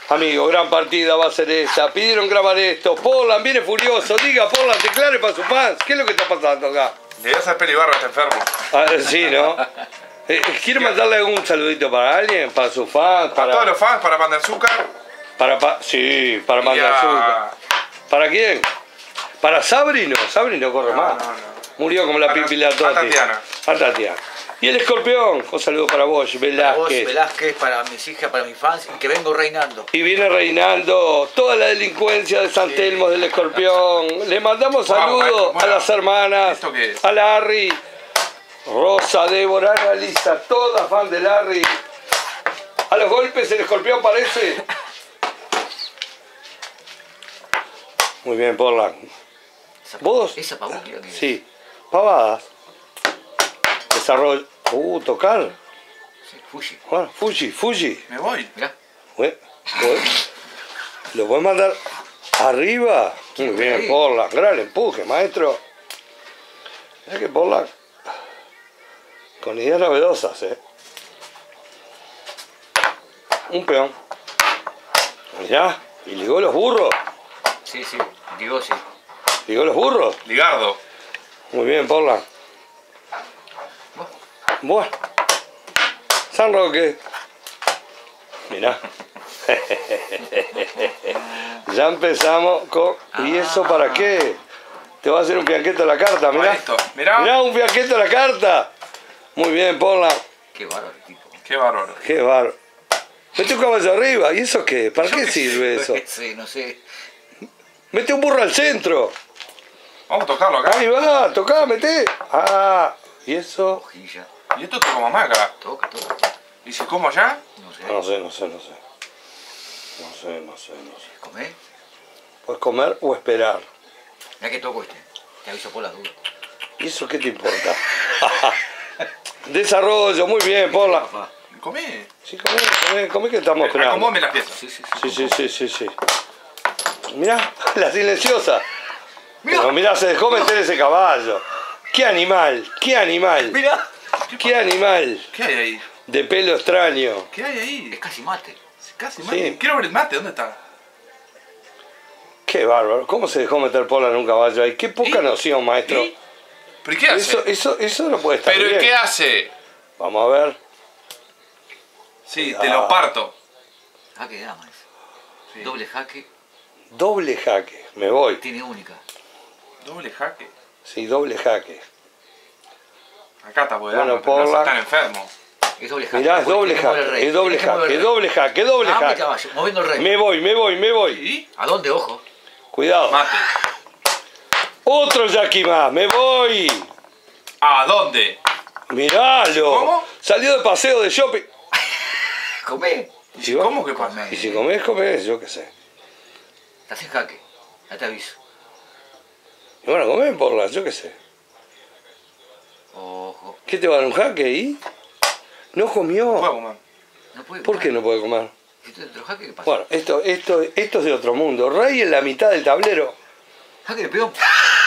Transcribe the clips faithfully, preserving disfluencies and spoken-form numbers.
Amigo, gran partida va a ser esta. Pidieron grabar esto. Portland viene furioso. Diga, Portland, declare para sus fans. ¿Qué es lo que está pasando acá? Debe ser Pelibarro, está enfermo. Ah, sí, ¿no? Eh, ¿Quiere mandarle algún saludito para alguien? ¿Para sus fans? Para todos los fans, para Panda Azúcar. Para, pa... Sí, para Panda a... Azúcar. ¿Para quién? ¿Para Sabri? No, Sabri no corre no, más. No, no. Murió como la Pipi la Toti. A Tatiana. A Tatiana. Y el escorpión, un saludo para vos, Velázquez. Para vos, Velázquez, para mis hijas, para mis fans, y que vengo reinando. Y viene reinando toda la delincuencia de San Telmo sí. del escorpión. Le mandamos saludos a las hermanas, ¿Esto qué es? a Larry, Rosa, Débora, Ana, Lisa, todas fan de Larry. A los golpes el escorpión parece. Muy bien, Portland. ¿Vos? ¿Esa pavúquila que Sí, pavadas. Desarrollo. Uh, tocar. Sí, Fuji. Bueno, Fuji, Fuji. Me voy. Mirá. Bueno, ¿lo puedes mandar arriba? Muy bien, Portland. Gran empuje, maestro. Mirá que Portland. Con ideas novedosas, ¿eh? Un peón. Mirá, y ligó los burros. Sí, sí, digo sí. ¿Ligó los burros? Ligardo. Muy bien, Portland. Bueno. San Roque. Mirá. Ya empezamos con... ¿Y eso para qué? Te va a hacer un fianquete a la carta, mirá. Mirá. Mirá, un fianquete a la carta. Muy bien, Portland. Qué bárbaro, tipo. Qué bárbaro. Qué bárbaro. Mete un caballo arriba. ¿Y eso qué? ¿Para qué sirve eso? Sí, no sé. Mete un burro al centro. Vamos a tocarlo acá. Ahí va, tocá, mete. Ah, ¿y eso? Hojilla. Y esto toca mamá acá. Toca, toca. ¿Y si como allá? No sé. No sé, no sé, no sé. No sé, no sé, no sé. ¿Comés? Puedes comer o esperar. Mirá que toco este. Te aviso por las dudas. ¿Y eso qué te importa? Desarrollo, muy bien, Portland. Papá. Comé. Sí, comé, comé, comé que estamos esperando. Acomódame las piezas. Sí, sí, Sí, sí. sí, sí, sí, sí. Mirá, la silenciosa. Mirá. Pero mirá, se dejó meter ese caballo. ¡Qué animal! ¡Qué animal! Mirá. ¡Qué animal! ¿Qué hay ahí? De pelo extraño. ¿Qué hay ahí? Es casi mate. Casi Sí. mate. Quiero ver el mate, ¿dónde está? ¡Qué bárbaro! ¿Cómo se dejó meter Portland en un caballo ahí? ¡Qué poca ¿Y? noción, maestro! ¿Y? ¿Pero qué hace? Eso, eso, eso no puede estar ¿Pero bien. qué hace? Vamos a ver. Sí, Cuidado. te lo parto. Jaque de dama ese. Sí. Doble jaque. Doble jaque. Me voy. Tiene única. Doble jaque. Sí, doble jaque. Acá está, porque Bueno, dama, pero no Portland. están enfermos. Es doble jaque. Mirá, es Porque doble tenés que mover el jaque. rey. Es doble Tenés que mover jaque. el Es rey. doble jaque. Es doble Ah, jaque. caballo, moviendo el rey. Me voy, me voy, me voy. ¿Y? ¿A dónde, ojo? Cuidado. Mate. Otro Jackie más. Me voy. ¿A dónde? Miralo. ¿Cómo? Salió de paseo de shopping. Comé. ¿Y si cómo que pasa? Comé. Y si comés, comés, yo qué sé. Estás en jaque. Ya te aviso. Y bueno, comés Portland, yo qué sé. Ojo. ¿Qué te va a dar un jaque ahí? No No comió. puedo comer. No puede ¿Por qué no puede comer? Si tú otro jaque, ¿qué pasa? Bueno, esto, esto, esto es de otro mundo. Rey en la mitad del tablero. Jaque de peón.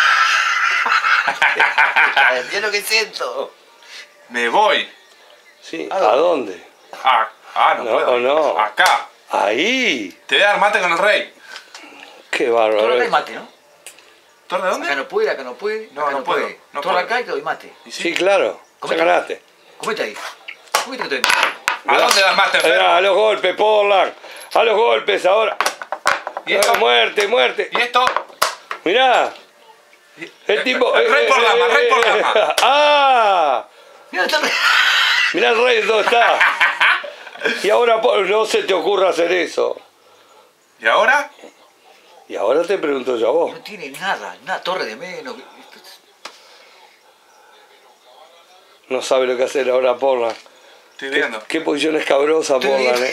Mira lo que siento. Me voy. Sí. ¿A ¿A dónde? dónde? Ah, ah no, No, puedo. no. Acá. Ahí. Te voy a dar mate con el rey. Qué Torre acá y bárbaro. mate, ¿no? ¿Torre de Acá dónde? no puede, acá no puede. No, acá no puedo, no Torre puedo. acá y te doy mate. ¿Y Sí, claro. Ya Comete. ganaste. Comete ahí. Comete que te doy. ¿A dónde das mate, Eh, enfermo? a los golpes, Portland. A los golpes ahora. ¿Y esto? Eh, muerte, muerte. ¿Y esto? Mirá. El tipo. El rey por eh, dama, eh, rey por eh, dama. ¡Ah! Mira, está re... Mirá el rey dónde está. Y ahora po- no se te ocurra hacer eso. ¿Y ahora? Y ahora te pregunto yo a vos. No tiene nada, nada, torre de menos. No sabe lo que hacer ahora Portland. Estoy viendo. Qué posición escabrosa Estoy Portland, viendo. eh.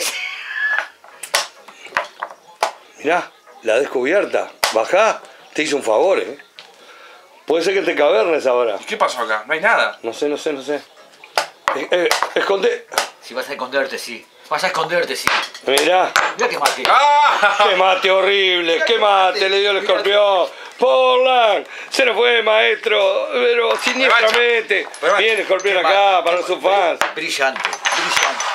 Mirá, la descubierta. Bajá, te hizo un favor, eh. Puede ser que te cavernes ahora. ¿Y qué pasó acá? No hay nada. No sé, no sé, no sé. Eh, eh, esconde. Si vas a esconderte, sí. Vas a esconderte, sí. Mirá. Mira que mate. ¡Ah! ¡Qué mate horrible! ¡Qué mate le dio el escorpión! ¡Portland! Se nos fue, maestro, pero siniestramente. Revancha. Viene el escorpión Qué acá mate, para qué sus mate. fans. Brillante, brillante.